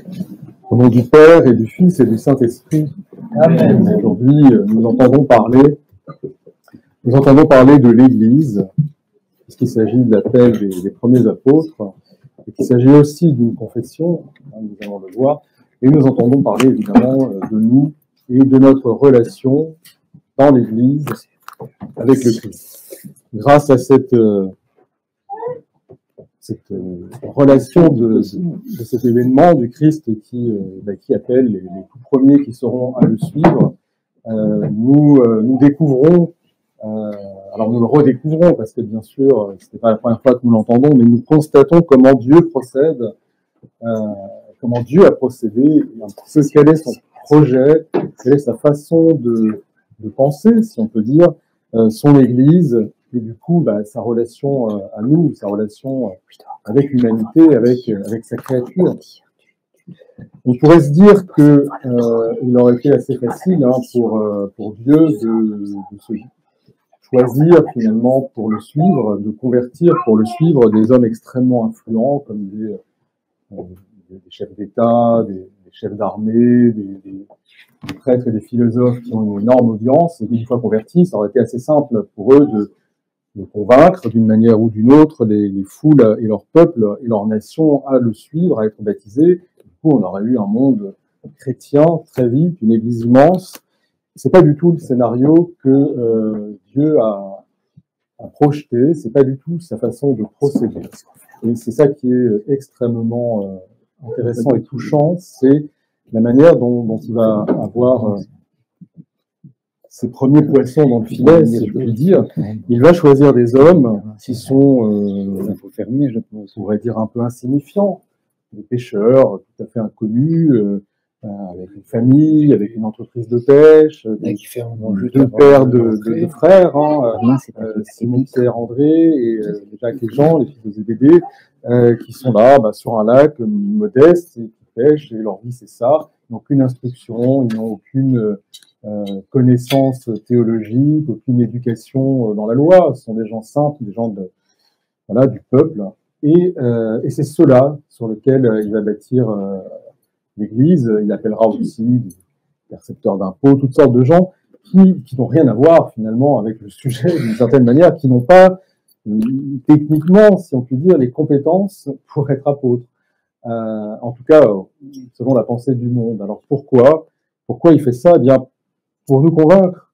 Au nom du Père et du Fils et du Saint-Esprit. Amen. Aujourd'hui, nous entendons parler de l'Église, puisqu'il s'agit de l'appel des premiers apôtres, et qu'il s'agit aussi d'une confession, nous allons le voir, et nous entendons parler évidemment de nous et de notre relation dans l'Église avec le Christ. Grâce à cette relation de cet événement du Christ qui appelle les tout premiers qui seront à le suivre, nous découvrons, alors nous le redécouvrons parce que bien sûr, ce n'est pas la première fois que nous l'entendons, mais nous constatons comment Dieu procède, comment Dieu a procédé, quel est son projet, quelle est sa façon de penser, si on peut dire, son Église, et du coup, sa relation à nous, sa relation avec l'humanité, avec sa créature. On pourrait se dire que il aurait été assez facile pour Dieu de se choisir finalement pour le suivre, de convertir pour le suivre des hommes extrêmement influents comme des chefs d'État, des chefs d'armée, des prêtres et des philosophes qui ont une énorme audience, et une fois convertis, ça aurait été assez simple pour eux de convaincre d'une manière ou d'une autre les foules et leur peuple et leur nation à le suivre, à être baptisés. Du coup, on aurait eu un monde chrétien très vite, une église immense. C'est pas du tout le scénario que Dieu a projeté, c'est pas du tout sa façon de procéder. Et c'est ça qui est extrêmement intéressant et touchant, c'est la manière dont il va avoir ses premiers poissons dans le filet, si je puis dire. Il va choisir des hommes qui sont, on pourrait dire, un peu insignifiants, des pêcheurs tout à fait inconnus, avec une famille, avec une entreprise de pêche, deux paires de frères, Simon, Pierre, André, et Jacques et Jean, les fils de Zébédée, qui sont là sur un lac modeste et qui pêchent, et leur vie c'est ça. Ils n'ont aucune instruction, ils n'ont aucune connaissance théologique, aucune éducation dans la loi. Ce sont des gens simples, des gens du peuple. Et c'est ceux-là sur lesquels il va bâtir l'Église. Il appellera aussi des percepteurs d'impôts, toutes sortes de gens qui n'ont rien à voir finalement avec le sujet d'une certaine manière, qui n'ont pas techniquement, si on peut dire, les compétences pour être apôtres. En tout cas, selon la pensée du monde. Alors pourquoi il fait ça? Eh bien, pour nous convaincre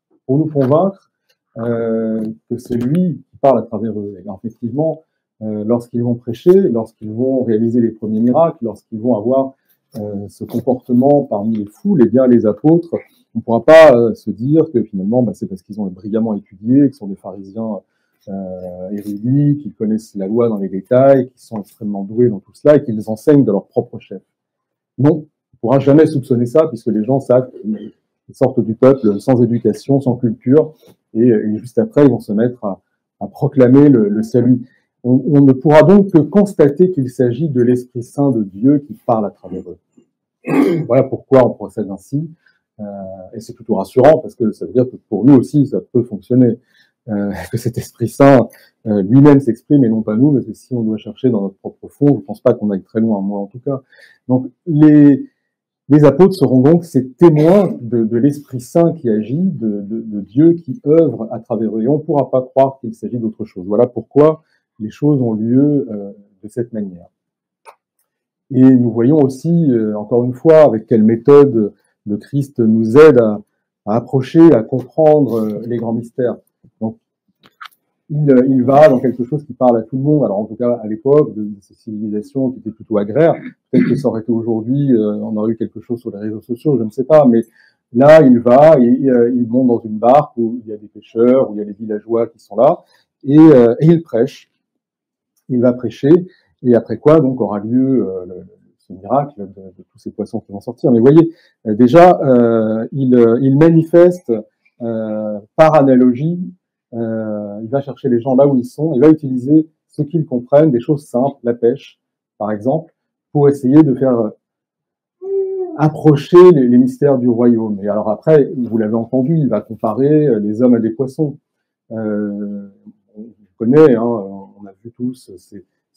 que c'est lui qui parle à travers eux. Et bien, effectivement, lorsqu'ils vont prêcher, lorsqu'ils vont réaliser les premiers miracles, lorsqu'ils vont avoir ce comportement parmi les foules, eh bien, les apôtres, on ne pourra pas se dire que finalement, c'est parce qu'ils ont brillamment étudié, qu'ils sont des pharisiens érudits, qu'ils connaissent la loi dans les détails, qu'ils sont extrêmement doués dans tout cela et qu'ils enseignent de leur propre chef. Non, on ne pourra jamais soupçonner ça, puisque les gens savent qu'ils sortent du peuple sans éducation, sans culture, et juste après, ils vont se mettre à proclamer le salut. On ne pourra donc que constater qu'il s'agit de l'Esprit Saint de Dieu qui parle à travers eux. Voilà pourquoi on procède ainsi, et c'est plutôt rassurant, parce que ça veut dire que pour nous aussi, ça peut fonctionner, que cet Esprit Saint lui-même s'exprime, et non pas nous, parce que si on doit chercher dans notre propre fond, je ne pense pas qu'on aille très loin, moi en tout cas. Donc les apôtres seront donc ces témoins de l'Esprit Saint qui agit, de Dieu qui œuvre à travers eux. Et on ne pourra pas croire qu'il s'agit d'autre chose. Voilà pourquoi les choses ont lieu de cette manière. Et nous voyons aussi, encore une fois, avec quelle méthode le Christ nous aide à approcher, à comprendre les grands mystères. Donc, il va dans quelque chose qui parle à tout le monde. Alors, en tout cas, à l'époque, de ces civilisations qui étaient plutôt agraires. Peut-être que ça aurait été aujourd'hui, on aurait eu quelque chose sur les réseaux sociaux, je ne sais pas. Mais là, il va, et il monte dans une barque où il y a des pêcheurs, où il y a des villageois qui sont là, et il prêche. Il va prêcher, et après quoi, donc, aura lieu ce miracle de tous ces poissons qui vont sortir. Mais vous voyez, déjà, il manifeste par analogie. Il va chercher les gens là où ils sont, il va utiliser ce qu'ils comprennent, des choses simples, la pêche, par exemple, pour essayer de faire approcher les mystères du royaume. Et alors après, vous l'avez entendu, il va comparer les hommes à des poissons. On connaît, on a vu tous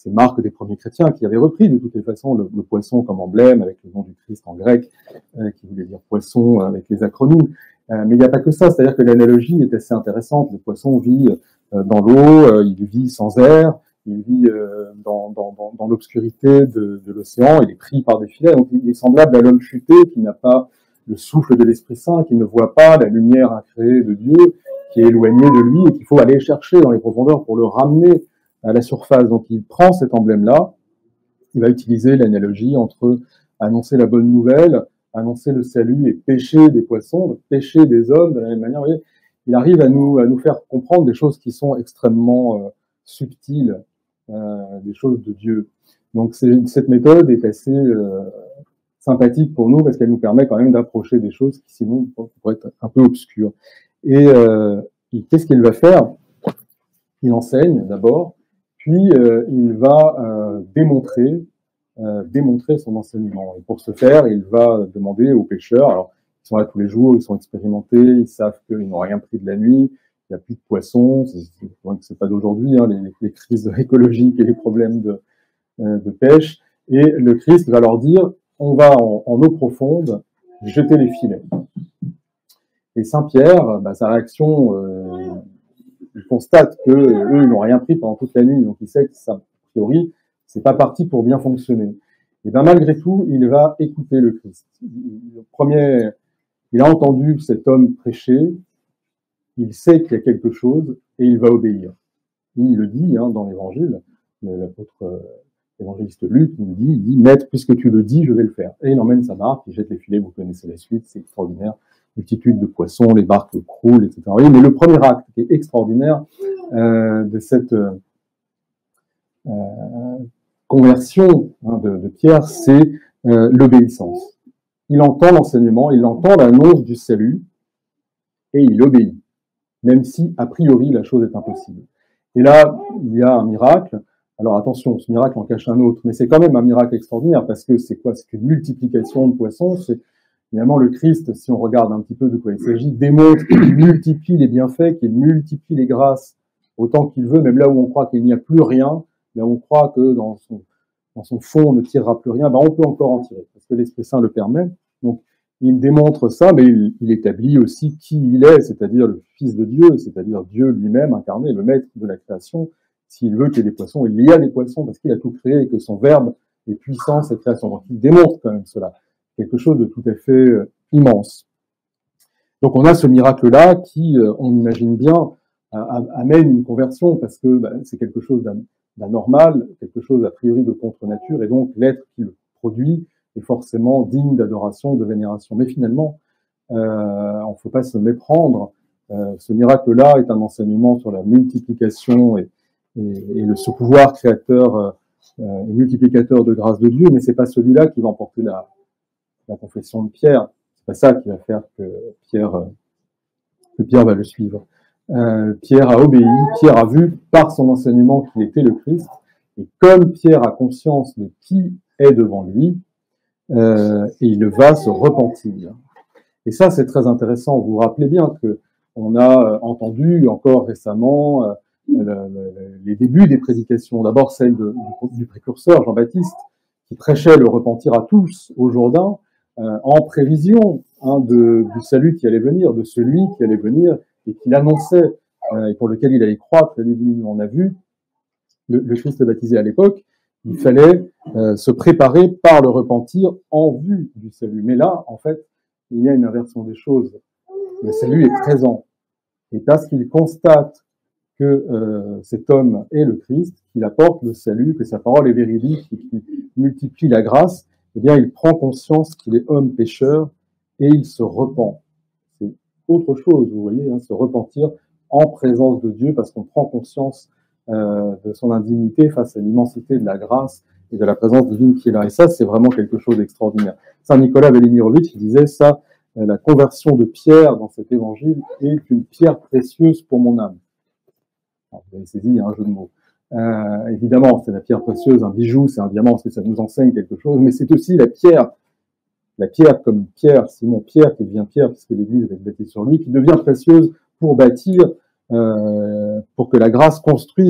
c'est Marc des premiers chrétiens qui avait repris de toutes les façons le poisson comme emblème, avec le nom du Christ en grec, qui voulait dire poisson avec les acronymes. Mais il n'y a pas que ça, c'est-à-dire que l'analogie est assez intéressante. Le poisson vit dans l'eau, il vit sans air, il vit dans l'obscurité de l'océan, il est pris par des filets. Donc il est semblable à l'homme chuté qui n'a pas le souffle de l'Esprit Saint, qui ne voit pas la lumière incréée de Dieu, qui est éloigné de lui et qu'il faut aller chercher dans les profondeurs pour le ramener à la surface. Donc il prend cet emblème-là, il va utiliser l'analogie entre annoncer la bonne nouvelle, annoncer le salut et pêcher des poissons, pêcher des hommes de la même manière. Vous voyez, il arrive à nous faire comprendre des choses qui sont extrêmement subtiles, des choses de Dieu. Donc cette méthode est assez sympathique pour nous parce qu'elle nous permet quand même d'approcher des choses qui sinon pourraient être un peu obscures. Et qu'est-ce qu'il va faire? Il enseigne d'abord, puis il va démontrer son enseignement. Et pour ce faire, il va demander aux pêcheurs, alors ils sont là tous les jours, ils sont expérimentés, ils savent qu'ils n'ont rien pris de la nuit, il n'y a plus de poissons, c'est pas d'aujourd'hui, hein, les crises écologiques et les problèmes de pêche. Et le Christ va leur dire, on va en eau profonde jeter les filets. Et Saint Pierre, sa réaction, il constate que eux, ils n'ont rien pris pendant toute la nuit, donc il sait que ça, a priori, c'est pas parti pour bien fonctionner. Et malgré tout, il va écouter le Christ. Il a entendu cet homme prêcher, il sait qu'il y a quelque chose et il va obéir. Il le dit dans l'Évangile, l'apôtre évangéliste Luc nous dit, Maître, puisque tu le dis, je vais le faire. Et il emmène sa barque, il jette les filets, vous connaissez la suite, c'est extraordinaire. Multitude de poissons, les barques croulent, etc. Mais le premier acte qui est extraordinaire de cette conversion de Pierre, c'est l'obéissance. Il entend l'enseignement, il entend l'annonce du salut, et il obéit, même si, a priori, la chose est impossible. Et là, il y a un miracle. Alors attention, ce miracle en cache un autre, mais c'est quand même un miracle extraordinaire, parce que c'est quoi? C'est une multiplication de poissons, c'est finalement le Christ, si on regarde un petit peu de quoi il s'agit, démontre qu'il multiplie les bienfaits, qu'il multiplie les grâces autant qu'il veut, même là où on croit qu'il n'y a plus rien, là où on croit que dans son fond on ne tirera plus rien, on peut encore en tirer, parce que l'Esprit Saint le permet. Donc il démontre ça, mais il établit aussi qui il est, c'est-à-dire le Fils de Dieu, c'est-à-dire Dieu lui-même incarné, le maître de la création. S'il veut qu'il y ait des poissons, il y a des poissons parce qu'il a tout créé et que son verbe est puissant, cette création. Donc il démontre quand même cela, quelque chose de tout à fait immense. Donc on a ce miracle-là qui, on imagine bien, amène une conversion parce que c'est quelque chose d'anormal, quelque chose a priori de contre-nature, et donc l'être qui le produit est forcément digne d'adoration, de vénération. Mais finalement, on ne faut pas se méprendre. Ce miracle-là est un enseignement sur la multiplication et ce pouvoir créateur et multiplicateur de grâce de Dieu, mais c'est pas celui-là qui va emporter la confession de Pierre. C'est pas ça qui va faire que Pierre va le suivre. Pierre a obéi, Pierre a vu par son enseignement qu'il était le Christ, et comme Pierre a conscience de qui est devant lui, il va se repentir. Et ça, c'est très intéressant. Vous vous rappelez bien que on a entendu encore récemment les débuts des prédications. D'abord celle du précurseur Jean-Baptiste, qui prêchait le repentir à tous au Jourdain, en prévision du salut qui allait venir, de celui qui allait venir et qu'il annonçait et pour lequel il allait croître. Il dit, on a vu le Christ baptisé à l'époque, il fallait se préparer par le repentir en vue du salut. Mais là, en fait, il y a une inversion des choses. Le salut est présent. Et parce qu'il constate que cet homme est le Christ, qu'il apporte le salut, que sa parole est véridique, qu'il multiplie la grâce, eh bien, il prend conscience qu'il est homme pécheur et il se repent. C'est autre chose, vous voyez, se repentir en présence de Dieu parce qu'on prend conscience de son indignité face à l'immensité de la grâce et de la présence divine qui est là. Et ça, c'est vraiment quelque chose d'extraordinaire. Saint Nicolas Velimirovitch, il disait ça, la conversion de Pierre dans cet évangile est une pierre précieuse pour mon âme. Alors, vous avez saisi, il y a un jeu de mots. Évidemment, c'est la pierre précieuse, un bijou, c'est un diamant, parce que ça nous enseigne quelque chose, mais c'est aussi la pierre comme Pierre, Simon Pierre, qui devient Pierre, puisque l'Église va être bâtie sur lui, qui devient précieuse pour bâtir, pour que la grâce construise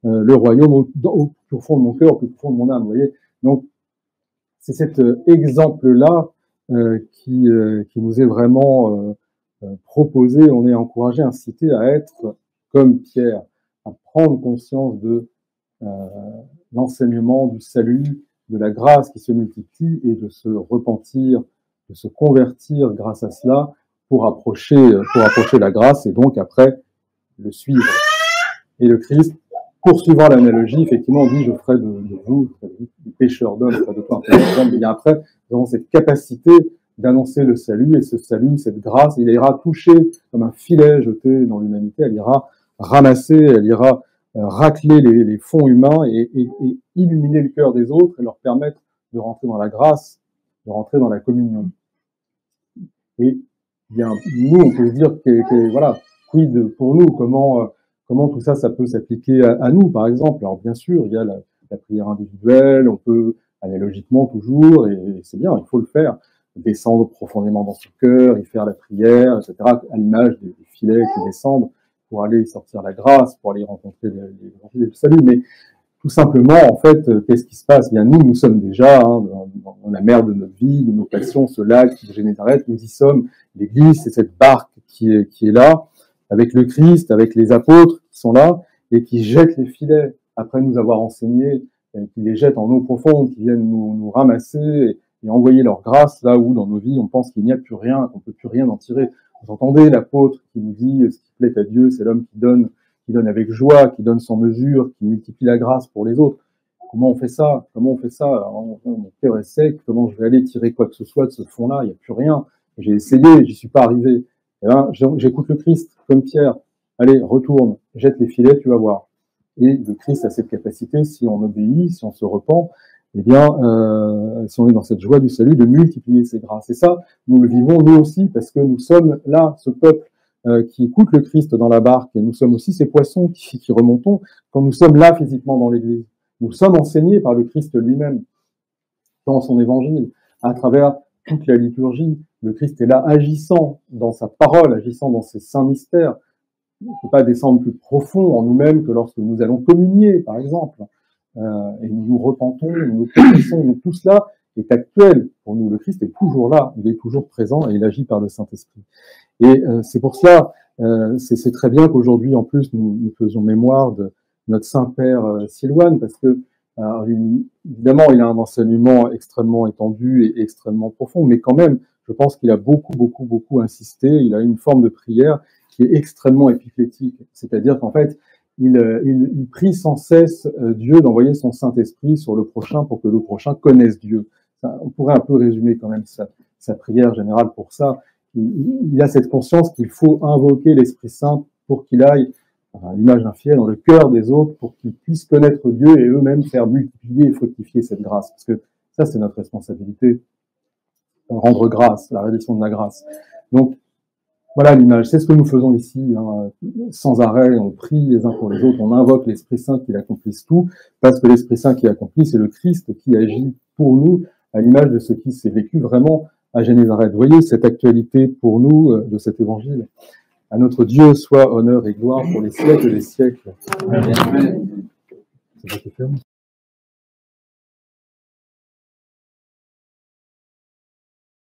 le royaume au plus profond de mon cœur, au plus profond de mon âme. Vous voyez. Donc, c'est cet exemple-là qui nous est vraiment proposé. On est encouragé, incité à être comme Pierre, à prendre conscience de l'enseignement du salut, de la grâce qui se multiplie et de se repentir, de se convertir grâce à cela pour approcher la grâce et donc après le suivre. Et le Christ, poursuivant l'analogie, effectivement, dit, je ferai de vous des pécheurs d'hommes, je ferai de toi un pécheur d'hommes. Et après, nous avons cette capacité d'annoncer le salut, et ce salut, cette grâce, il ira toucher comme un filet jeté dans l'humanité, elle ira ramasser, elle ira racler les fonds humains et illuminer le cœur des autres et leur permettre de rentrer dans la grâce, de rentrer dans la communion. Et bien, nous, on peut se dire que voilà, quid pour nous, comment tout ça, ça peut s'appliquer à nous, par exemple. Alors, bien sûr, il y a la prière individuelle, on peut aller logiquement toujours, et c'est bien, il faut le faire, descendre profondément dans son cœur, y faire la prière, etc., à l'image des filets qui descendent pour aller sortir la grâce, pour aller rencontrer l'évangile et le salut. Mais tout simplement, en fait, qu'est-ce qui se passe? Bien, nous sommes déjà dans la mer de notre vie, de nos passions, ce lac de Génézareth, nous y sommes. L'Église, c'est cette barque qui est là, avec le Christ, avec les apôtres qui sont là, et qui jettent les filets après nous avoir enseignés, qui les jettent en eau profonde, qui viennent nous ramasser et envoyer leur grâce là où, dans nos vies, on pense qu'il n'y a plus rien, qu'on ne peut plus rien en tirer. Vous entendez l'apôtre qui nous dit, ce qui plaît à Dieu, c'est l'homme qui donne avec joie, qui donne sans mesure, qui multiplie la grâce pour les autres. Comment on fait ça? Mon cœur est sec, comment je vais aller tirer quoi que ce soit de ce fond-là? Il n'y a plus rien. J'ai essayé, j'y suis pas arrivé. Eh ben, j'écoute le Christ, comme Pierre. Allez, retourne, jette les filets, tu vas voir. Et le Christ a cette capacité, si on obéit, si on se repent, eh bien, si on est dans cette joie du salut, de multiplier ses grâces. Et ça, nous le vivons nous aussi, parce que nous sommes là, ce peuple qui écoute le Christ dans la barque, et nous sommes aussi ces poissons qui remontons quand nous sommes là physiquement dans l'Église. Nous sommes enseignés par le Christ lui-même, dans son évangile, à travers toute la liturgie. Le Christ est là agissant dans sa parole, agissant dans ses saints mystères. On ne peut pas descendre plus profond en nous-mêmes que lorsque nous allons communier, par exemple. Et nous nous repentons, nous nous confessons. Donc tout cela est actuel pour nous. Le Christ est toujours là, il est toujours présent et il agit par le Saint-Esprit. Et c'est pour cela, c'est très bien qu'aujourd'hui, en plus, nous faisions mémoire de notre Saint-Père Silouane, parce que évidemment, il a un enseignement extrêmement étendu et extrêmement profond, mais quand même, je pense qu'il a beaucoup insisté. Il a une forme de prière qui est extrêmement épiclétique, c'est-à-dire qu'en fait, il prie sans cesse Dieu d'envoyer son Saint-Esprit sur le prochain pour que le prochain connaisse Dieu. On pourrait un peu résumer quand même sa prière générale pour ça. Il a cette conscience qu'il faut invoquer l'Esprit Saint pour qu'il aille, à l'image d'un fiel, dans le cœur des autres, pour qu'ils puissent connaître Dieu et eux-mêmes faire multiplier et fructifier cette grâce. Parce que ça, c'est notre responsabilité, rendre grâce, la réalisation de la grâce. Donc, voilà l'image, c'est ce que nous faisons ici, sans arrêt, on prie les uns pour les autres, on invoque l'Esprit Saint qu'il accomplisse tout, parce que l'Esprit Saint qui accomplit, c'est le Christ qui agit pour nous, à l'image de ce qui s'est vécu vraiment à Génézareth. Vous voyez cette actualité pour nous de cet évangile. À notre Dieu soit honneur et gloire pour les siècles et les siècles. Amen.